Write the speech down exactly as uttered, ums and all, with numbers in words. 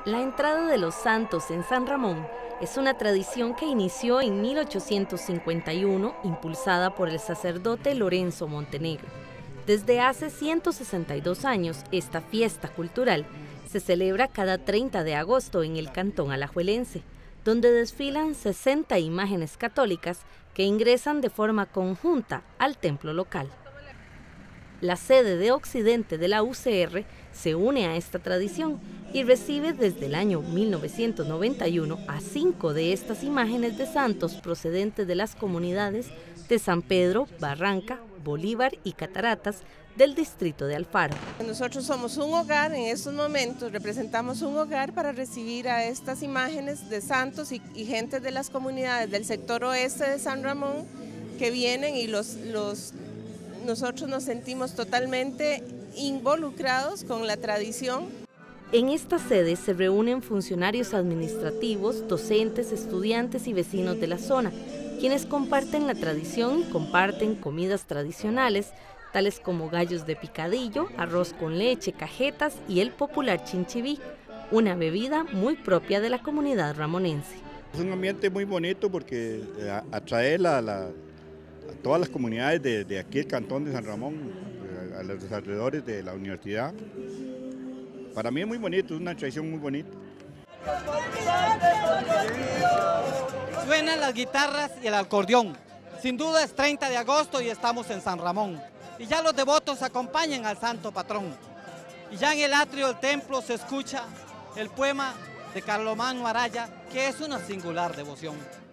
La entrada de los santos en San Ramón es una tradición que inició en mil ochocientos cincuenta y uno, impulsada por el sacerdote Lorenzo Montenegro. Desde hace ciento sesenta y dos años, esta fiesta cultural se celebra cada treinta de agosto en el cantón alajuelense, donde desfilan sesenta imágenes católicas que ingresan de forma conjunta al templo local. La sede de Occidente de la U C R se une a esta tradición y recibe desde el año mil novecientos noventa y uno a cinco de estas imágenes de santos procedentes de las comunidades de San Pedro, Barranca, Bolívar y Cataratas del distrito de Alfaro. Nosotros somos un hogar, en estos momentos representamos un hogar para recibir a estas imágenes de santos y, y gente de las comunidades del sector oeste de San Ramón que vienen y los, los, nosotros nos sentimos totalmente involucrados con la tradición. En esta sede se reúnen funcionarios administrativos, docentes, estudiantes y vecinos de la zona, quienes comparten la tradición y comparten comidas tradicionales, tales como gallos de picadillo, arroz con leche, cajetas y el popular chinchibí, una bebida muy propia de la comunidad ramonense. Es un ambiente muy bonito porque atrae la, la, a todas las comunidades de, de aquí el cantón de San Ramón, a los alrededores de la universidad. Para mí es muy bonito, es una tradición muy bonita. Suenan las guitarras y el acordeón. Sin duda es treinta de agosto y estamos en San Ramón. Y ya los devotos acompañan al santo patrón. Y ya en el atrio del templo se escucha el poema de Carlomagno Araya, que es una singular devoción.